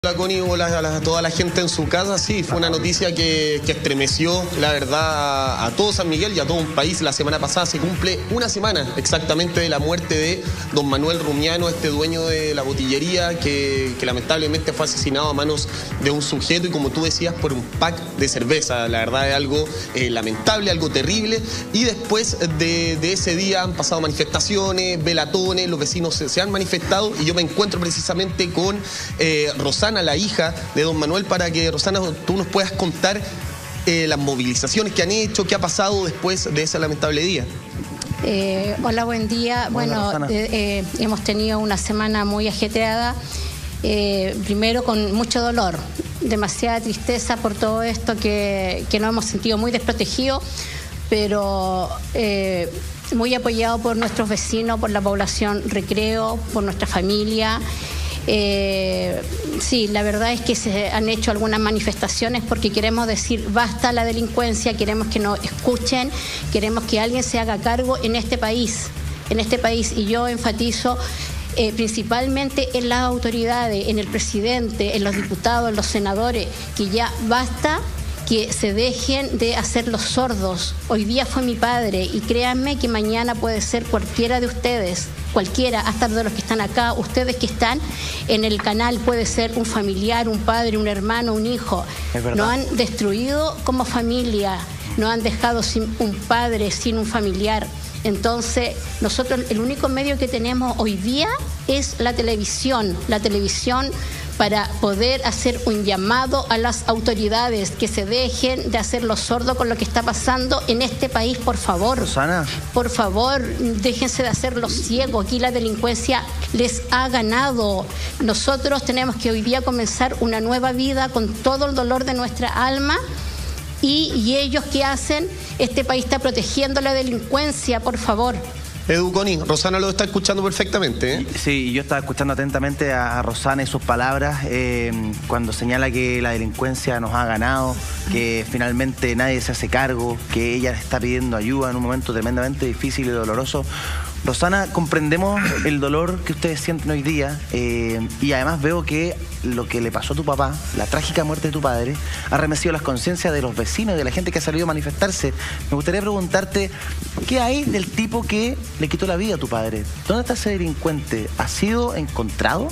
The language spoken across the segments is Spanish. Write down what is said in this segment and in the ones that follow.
Hola Connie, hola a toda la gente en su casa. Sí, fue una noticia que estremeció, la verdad, a todo San Miguel y a todo un país. La semana pasada se cumple una semana exactamente de la muerte de don Manuel Rumiano, este dueño de la botillería que lamentablemente fue asesinado a manos de un sujeto y, como tú decías, por un pack de cerveza. La verdad es algo lamentable, algo terrible. Y después de ese día han pasado manifestaciones, velatones, los vecinos se han manifestado y yo me encuentro precisamente con Rosana, la hija de don Manuel, para que, Rosana, tú nos puedas contar las movilizaciones que han hecho, qué ha pasado después de ese lamentable día. Hola, buen día. Bueno, hemos tenido una semana muy ajetreada, primero con mucho dolor, demasiada tristeza por todo esto que nos hemos sentido muy desprotegidos, pero muy apoyado por nuestros vecinos, por la población Recreo, por nuestra familia. Sí, la verdad es que se han hecho algunas manifestaciones porque queremos decir basta la delincuencia, queremos que nos escuchen, queremos que alguien se haga cargo en este país, y yo enfatizo principalmente en las autoridades, en el presidente, en los diputados, en los senadores, que ya basta, que se dejen de hacer los sordos. Hoy día fue mi padre y créanme que mañana puede ser cualquiera de ustedes, cualquiera, hasta de los que están acá, ustedes que están en el canal, puede ser un familiar, un padre, un hermano, un hijo. Nos han destruido como familia, nos han dejado sin un padre, sin un familiar. Entonces, nosotros el único medio que tenemos hoy día es la televisión para poder hacer un llamado a las autoridades que se dejen de hacer los sordos con lo que está pasando en este país, por favor. Rosana. Por favor, déjense de hacer los ciegos. Aquí la delincuencia les ha ganado. Nosotros tenemos que hoy día comenzar una nueva vida con todo el dolor de nuestra alma. Y ellos, ¿qué hacen? Este país está protegiendo la delincuencia, por favor. Edu, Connie, Rosana lo está escuchando perfectamente, ¿eh? Sí, yo estaba escuchando atentamente a Rosana y sus palabras cuando señala que la delincuencia nos ha ganado, que finalmente nadie se hace cargo, que ella está pidiendo ayuda en un momento tremendamente difícil y doloroso. Rosana, comprendemos el dolor que ustedes sienten hoy día y además veo que lo que le pasó a tu papá, la trágica muerte de tu padre, ha remecido las conciencias de los vecinos y de la gente que ha salido a manifestarse. Me gustaría preguntarte, ¿qué hay del tipo que le quitó la vida a tu padre? ¿Dónde está ese delincuente? ¿Ha sido encontrado?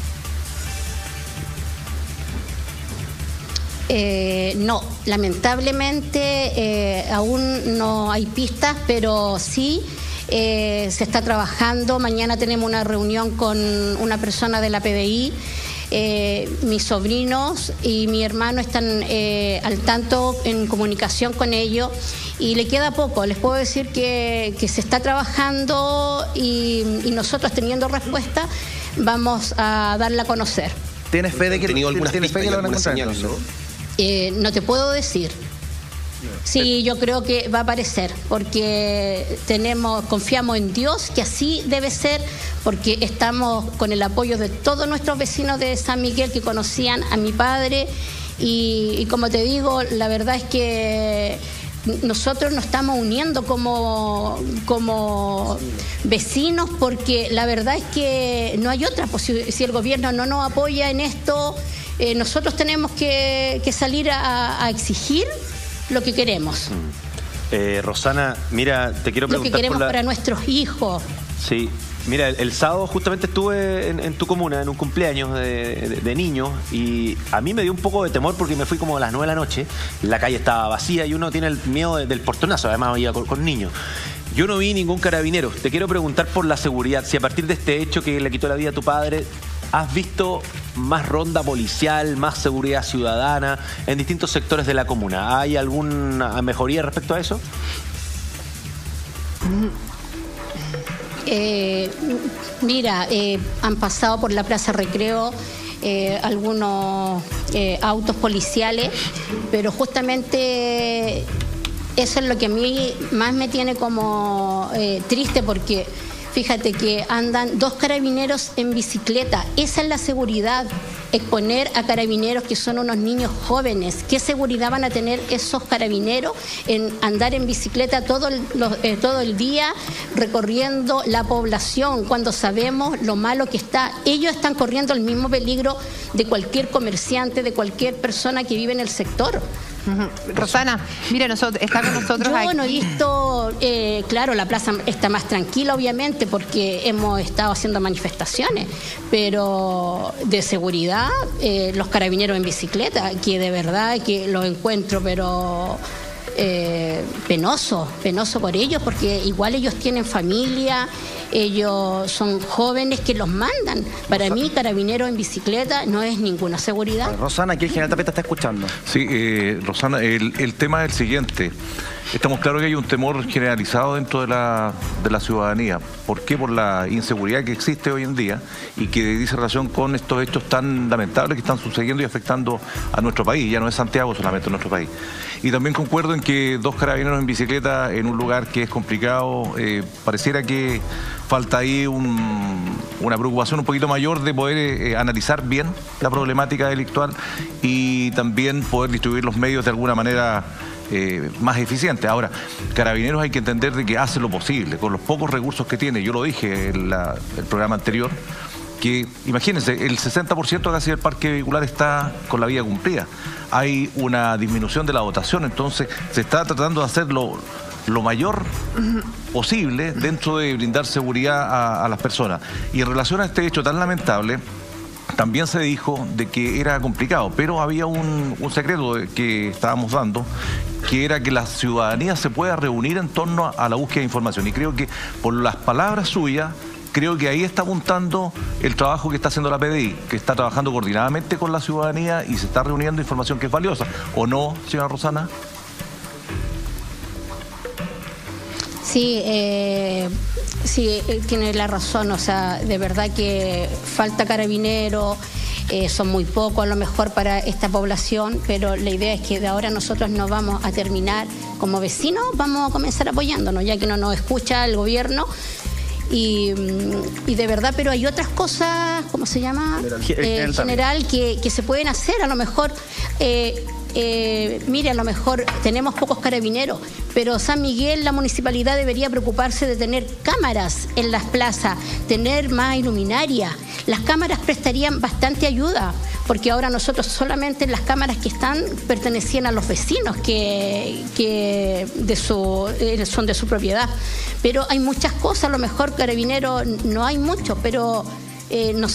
No, lamentablemente aún no hay pistas, pero sí se está trabajando. Mañana tenemos una reunión con una persona de la PDI. Mis sobrinos y mi hermano están al tanto, en comunicación con ellos, y le queda poco. Les puedo decir que se está trabajando y nosotros, teniendo respuesta, vamos a darla a conocer. ¿Tienes fe de que lo van a encontrar? No te puedo decir. Sí, yo creo que va a aparecer, porque confiamos en Dios, que así debe ser, porque estamos con el apoyo de todos nuestros vecinos de San Miguel que conocían a mi padre y como te digo, la verdad es que nosotros nos estamos uniendo como vecinos, porque la verdad es que no hay otra. Pues si el gobierno no nos apoya en esto, nosotros tenemos que salir a exigir lo que queremos. Rosana, mira, te quiero preguntar lo que queremos para nuestros hijos. Sí, mira, el sábado justamente estuve en tu comuna, en un cumpleaños de niños, y a mí me dio un poco de temor porque me fui como a las 9 de la noche, la calle estaba vacía y uno tiene el miedo del portonazo, además iba con niños. Yo no vi ningún carabinero. Te quiero preguntar por la seguridad, si a partir de este hecho que le quitó la vida a tu padre, ¿has visto más ronda policial, más seguridad ciudadana en distintos sectores de la comuna? ¿Hay alguna mejoría respecto a eso? Mira, han pasado por la Plaza Recreo algunos autos policiales, pero justamente eso es lo que a mí más me tiene como triste, porque Fíjate que andan 2 carabineros en bicicleta. Esa es la seguridad. Exponer a carabineros que son unos niños jóvenes. ¿Qué seguridad van a tener esos carabineros en andar en bicicleta todo el día recorriendo la población cuando sabemos lo malo que está? Ellos están corriendo el mismo peligro de cualquier comerciante, de cualquier persona que vive en el sector. Rosana, mira, está con nosotros Yo aquí. no he visto, claro, la plaza está más tranquila obviamente porque hemos estado haciendo manifestaciones, pero de seguridad, los carabineros en bicicleta, que de verdad que los encuentro, pero penoso por ellos, porque igual ellos tienen familia, ellos son jóvenes que los mandan. Para mí, carabinero en bicicleta no es ninguna seguridad. Rosana, aquí el general Tapia te está escuchando. Sí, Rosana, el tema es el siguiente. Estamos claros que hay un temor generalizado dentro de la ciudadanía. ¿Por qué? Por la inseguridad que existe hoy en día y que dice relación con estos hechos tan lamentables que están sucediendo y afectando a nuestro país. Ya no es Santiago solamente, nuestro país. Y también concuerdo en que 2 carabineros en bicicleta en un lugar que es complicado, pareciera que falta ahí una preocupación un poquito mayor de poder analizar bien la problemática delictual y también poder distribuir los medios de alguna manera más eficiente. Ahora, Carabineros hay que entender de que hace lo posible con los pocos recursos que tiene. Yo lo dije en el programa anterior, que imagínense, el 60% casi del parque vehicular está con la vía cumplida. Hay una disminución de la dotación, entonces se está tratando de hacer lo mayor posible dentro de brindar seguridad a las personas. Y en relación a este hecho tan lamentable, también se dijo de que era complicado, pero había un secreto que estábamos dando, que era que la ciudadanía se pueda reunir en torno a la búsqueda de información. Y creo que por las palabras suyas, creo que ahí está apuntando el trabajo que está haciendo la PDI, que está trabajando coordinadamente con la ciudadanía y se está reuniendo información que es valiosa. ¿O no, señora Rosana? Sí, tiene la razón, o sea, de verdad que falta carabinero, son muy pocos a lo mejor para esta población, pero la idea es que de ahora nosotros no vamos a terminar como vecinos, vamos a comenzar apoyándonos, ya que no nos escucha el gobierno. Y de verdad, pero hay otras cosas, ¿cómo se llama? General, que se pueden hacer, a lo mejor... mire, a lo mejor tenemos pocos carabineros, pero San Miguel, la municipalidad debería preocuparse de tener cámaras en las plazas, tener más iluminaria. Las cámaras prestarían bastante ayuda, porque ahora nosotros solamente las cámaras que están pertenecían a los vecinos que son de su propiedad. Pero hay muchas cosas, a lo mejor carabineros no hay muchos, pero... no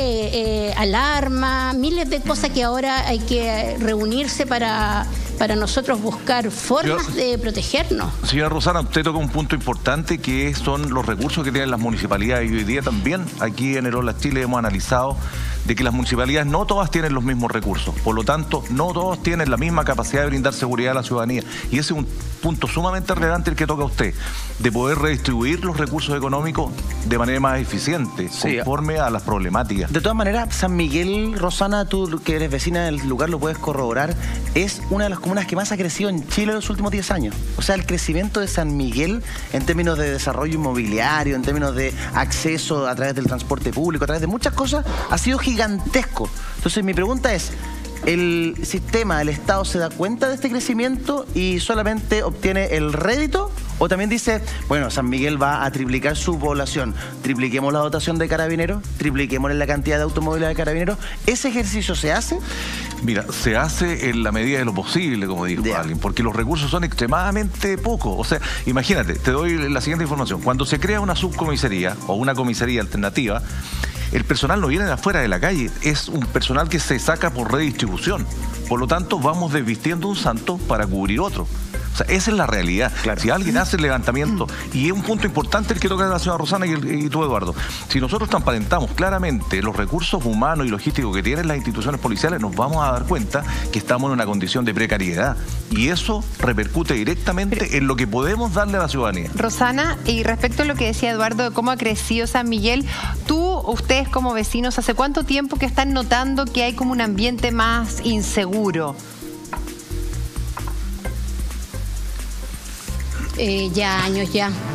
sé, alarma, miles de cosas que ahora hay que reunirse para nosotros buscar formas de protegernos. Señora Rosana, usted toca un punto importante que son los recursos que tienen las municipalidades y hoy día también aquí en el Hola Chile hemos analizado de que las municipalidades no todas tienen los mismos recursos, por lo tanto no todos tienen la misma capacidad de brindar seguridad a la ciudadanía y ese es un punto sumamente relevante el que toca a usted, de poder redistribuir los recursos económicos de manera más eficiente, conforme a las problemáticas. De todas maneras, San Miguel, Rosana, tú que eres vecina del lugar lo puedes corroborar, es una de las comunas que más ha crecido en Chile en los últimos 10 años. O sea, el crecimiento de San Miguel en términos de desarrollo inmobiliario, en términos de acceso a través del transporte público, a través de muchas cosas, ha sido gigantesco. Entonces mi pregunta es, ¿el sistema, el Estado se da cuenta de este crecimiento y solamente obtiene el rédito? ¿O también dice, bueno, San Miguel va a triplicar su población, tripliquemos la dotación de carabineros, tripliquemos la cantidad de automóviles de carabineros? ¿Ese ejercicio se hace? Mira, se hace en la medida de lo posible, como dijo alguien, porque los recursos son extremadamente pocos. O sea, imagínate, te doy la siguiente información. Cuando se crea una subcomisaría o una comisaría alternativa, el personal no viene de afuera de la calle, es un personal que se saca por redistribución. Por lo tanto, vamos desvistiendo un santo para cubrir otro. O sea, esa es la realidad. Claro. Si alguien hace el levantamiento, y es un punto importante el que toca la señora Rosana y tú, Eduardo, si nosotros transparentamos claramente los recursos humanos y logísticos que tienen las instituciones policiales, nos vamos a dar cuenta que estamos en una condición de precariedad. Y eso repercute directamente en lo que podemos darle a la ciudadanía. Rosana, y respecto a lo que decía Eduardo de cómo ha crecido San Miguel, ustedes como vecinos, ¿hace cuánto tiempo que están notando que hay como un ambiente más inseguro? Ya años ya.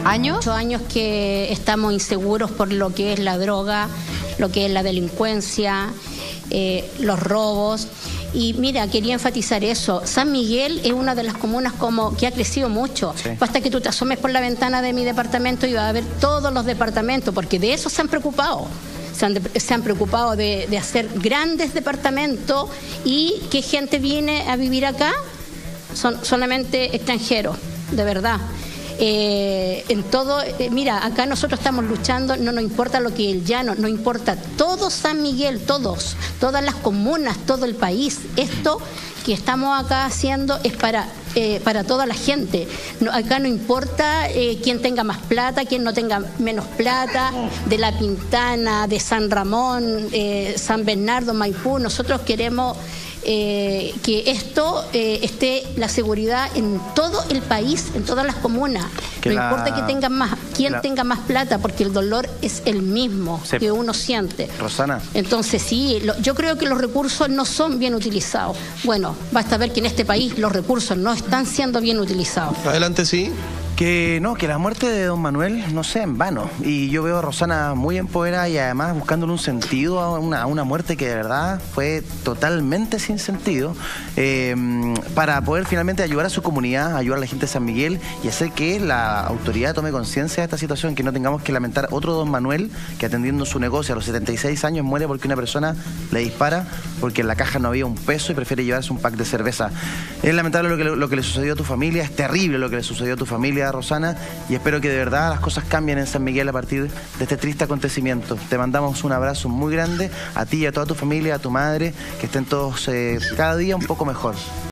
¿Años? 8 años que estamos inseguros por lo que es la droga, lo que es la delincuencia, los robos. Y mira, quería enfatizar eso. San Miguel es una de las comunas como que ha crecido mucho. Sí. Basta que tú te asomes por la ventana de mi departamento y vas a ver todos los departamentos, porque de eso se han preocupado. Se han preocupado de hacer grandes departamentos. ¿Y qué gente viene a vivir acá? Son solamente extranjeros, de verdad. En todo, mira, acá nosotros estamos luchando, no nos importa lo que el llano, no importa todo San Miguel, todas las comunas, todo el país. Esto que estamos acá haciendo es para toda la gente. Acá no importa quién tenga más plata, quién no tenga menos plata, de La Pintana, de San Ramón, San Bernardo, Maipú. Nosotros queremos que esto esté la seguridad en todo el país, en todas las comunas. No importa que tengan quién tenga más plata, porque el dolor es el mismo que uno siente. Rosana. Entonces sí, yo creo que los recursos no son bien utilizados. Bueno, basta ver que en este país los recursos no están siendo bien utilizados. Adelante, sí. Que la muerte de don Manuel no sea en vano. Y yo veo a Rosana muy empoderada y además buscándole un sentido a una muerte que de verdad fue totalmente sin sentido, para poder finalmente ayudar a su comunidad, ayudar a la gente de San Miguel y hacer que la autoridad tome conciencia de esta situación, que no tengamos que lamentar otro don Manuel que atendiendo su negocio a los 76 años muere porque una persona le dispara porque en la caja no había un peso y prefiere llevarse un pack de cerveza. Es lamentable lo que le sucedió a tu familia, es terrible lo que le sucedió a tu familia, Rosana, y espero que de verdad las cosas cambien en San Miguel a partir de este triste acontecimiento. Te mandamos un abrazo muy grande a ti y a toda tu familia, a tu madre, que estén todos cada día un poco mejor.